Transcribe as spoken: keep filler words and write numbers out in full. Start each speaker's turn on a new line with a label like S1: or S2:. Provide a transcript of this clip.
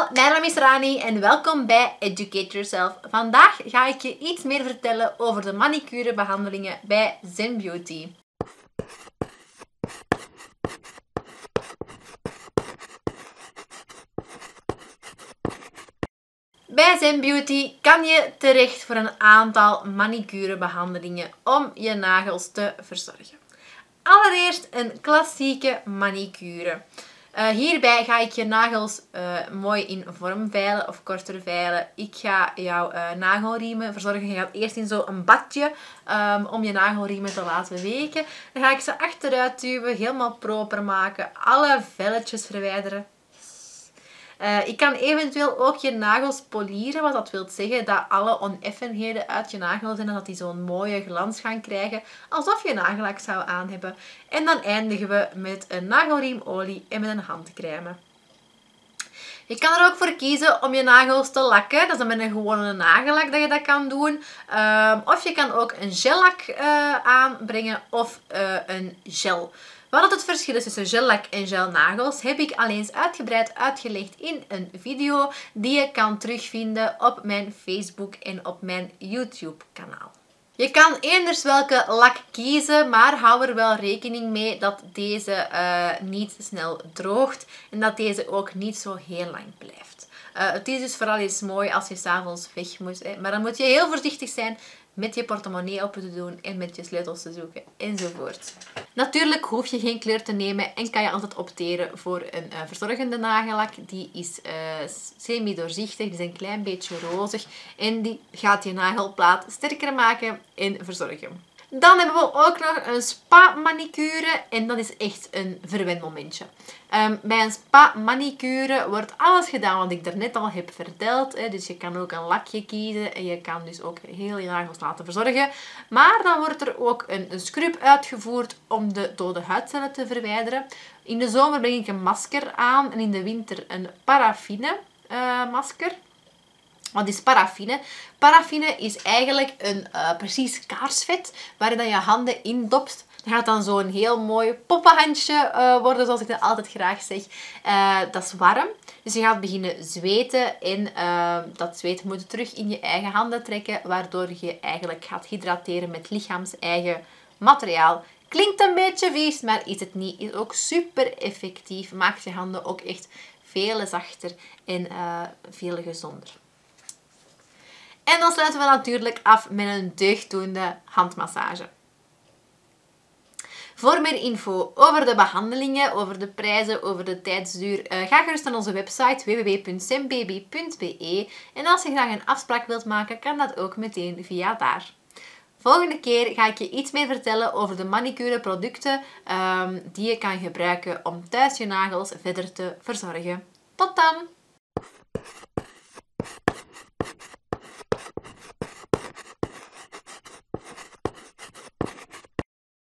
S1: Hallo, mijn naam is Rani en welkom bij Educate Yourself. Vandaag ga ik je iets meer vertellen over de manicurebehandelingen bij Zen Beauty. Bij Zen Beauty kan je terecht voor een aantal manicurebehandelingen om je nagels te verzorgen. Allereerst een klassieke manicure. Uh, hierbij ga ik je nagels uh, mooi in vorm veilen of korter veilen. Ik ga jouw uh, nagelriemen verzorgen. Je gaat eerst in zo'n badje um, om je nagelriemen te laten weken. Dan ga ik ze achteruit duwen, helemaal proper maken, alle velletjes verwijderen. Uh, ik kan eventueel ook je nagels polieren, wat dat wil zeggen dat alle oneffenheden uit je nagel zijn en dat die zo'n mooie glans gaan krijgen, alsof je nagellak zou aan hebben. En dan eindigen we met een nagelriemolie en met een handcrème. Je kan er ook voor kiezen om je nagels te lakken. Dat is dan met een gewone nagellak dat je dat kan doen. Um, of je kan ook een gellak uh, aanbrengen of uh, een gel. Wat het verschil is tussen gellak en gelnagels heb ik al eens uitgebreid uitgelegd in een video die je kan terugvinden op mijn Facebook en op mijn YouTube kanaal. Je kan eenders welke lak kiezen, maar hou er wel rekening mee dat deze uh, niet snel droogt en dat deze ook niet zo heel lang blijft. Uh, het is dus vooral eens mooi als je 's avonds weg moet, hè. Maar dan moet je heel voorzichtig zijn met je portemonnee open te doen en met je sleutels te zoeken enzovoort. Natuurlijk hoef je geen kleur te nemen en kan je altijd opteren voor een uh, verzorgende nagellak. Die is uh, semi-doorzichtig, die is een klein beetje rozig en die gaat je nagelplaat sterker maken en verzorgen. Dan hebben we ook nog een spa-manicure en dat is echt een verwenmomentje. Um, bij een spa-manicure wordt alles gedaan wat ik daarnet al heb verteld. Hè. Dus je kan ook een lakje kiezen en je kan dus ook heel je nagels laten verzorgen. Maar dan wordt er ook een, een scrub uitgevoerd om de dode huidcellen te verwijderen. In de zomer breng ik een masker aan en in de winter een paraffine uh, masker. Wat is paraffine? Paraffine is eigenlijk een uh, precies kaarsvet waarin je je handen indopt. Dat gaat dan zo'n heel mooi poppenhandje uh, worden, zoals ik dat altijd graag zeg. Uh, dat is warm. Dus je gaat beginnen zweten en uh, dat zweet moet je terug in je eigen handen trekken, waardoor je eigenlijk gaat hydrateren met lichaams-eigen materiaal. Klinkt een beetje vies, maar is het niet. Is ook super effectief. Maakt je handen ook echt veel zachter en uh, veel gezonder. En dan sluiten we natuurlijk af met een deugddoende handmassage. Voor meer info over de behandelingen, over de prijzen, over de tijdsduur, uh, ga gerust naar onze website w w w punt zenbaby punt b e. En als je graag een afspraak wilt maken, kan dat ook meteen via daar. Volgende keer ga ik je iets meer vertellen over de manicure producten um, die je kan gebruiken om thuis je nagels verder te verzorgen. Tot dan!